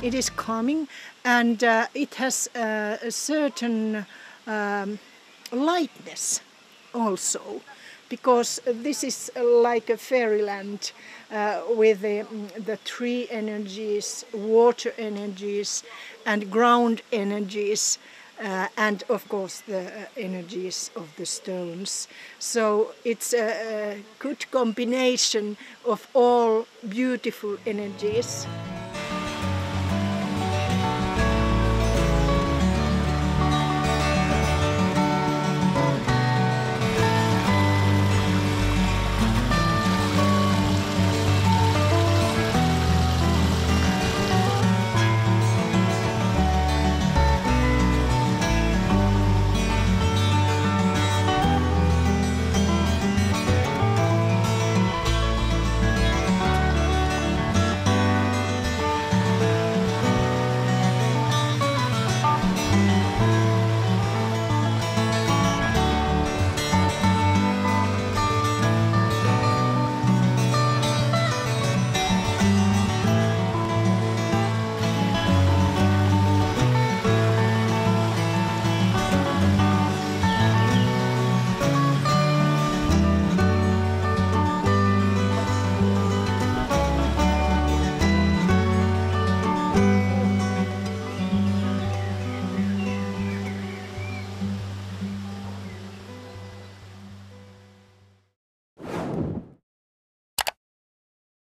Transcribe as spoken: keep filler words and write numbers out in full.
it is calming, and uh, it has uh, a certain um, lightness also, because this is like a fairyland uh, with the, the tree energies, water energies, and ground energies. Uh, and of course the uh, energies of the stones. So it's a, a good combination of all beautiful energies.